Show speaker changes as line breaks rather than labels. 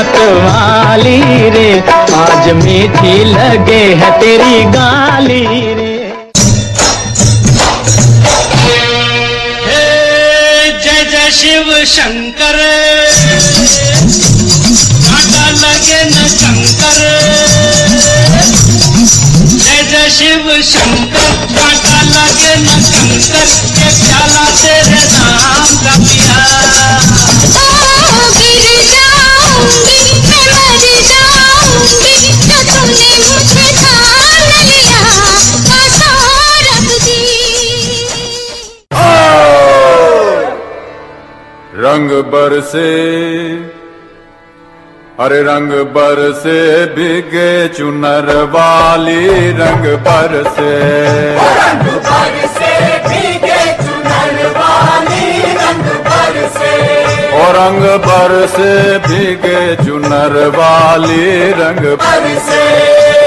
मतवाली रे, आज मीठी लगे है तेरी गाली रे।
जय जय शिव शंकर, कांटा लगे न कंकर। जय जय शिव शंकर, कांटा लगे न कंकर। ये प्याला तेरे नाम का पिया।
गिर जाऊंगी मैं, मर जाऊंगी, जो तूने मुझे ठान लिया, आशा रख दी।
रंग बरसे, अरे रंग बरसे भीगे चुनर वाली, रंग बरसे,
रंग बरसे भीगे चुनर वाली, रंग बरसे,
और रंग बरसे भीगे चुनर वाली, रंग
बरसे।